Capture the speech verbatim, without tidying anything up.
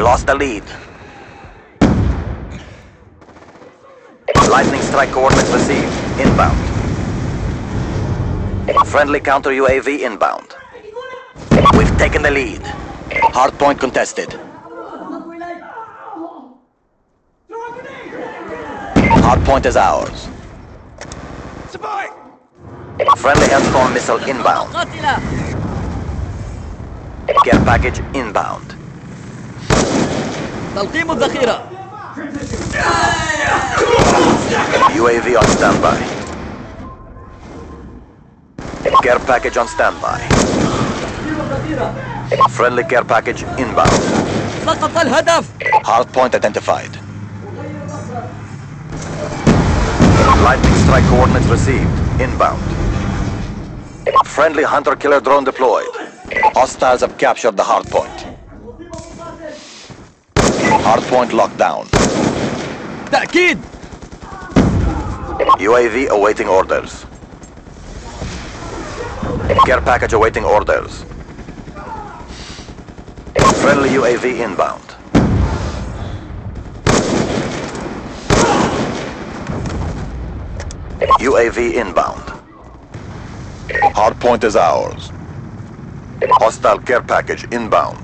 lost the lead. Lightning strike coordinates received. Inbound. Friendly counter U A V inbound. We've taken the lead. Hardpoint contested. Hardpoint is ours. Friendly Hellstorm missile inbound. Care package inbound. تلقيم الذخيرة. U A V on standby. Care package on standby. Friendly care package inbound. سقط الهدف. Hardpoint identified. Lightning strike coordinates received. Inbound. Friendly hunter-killer drone deployed. Hostiles have captured the hardpoint. Hardpoint locked down. تأكيد. U A V awaiting orders. Care package awaiting orders. Friendly U A V inbound. U A V inbound. Hardpoint is ours. Hostile care package inbound.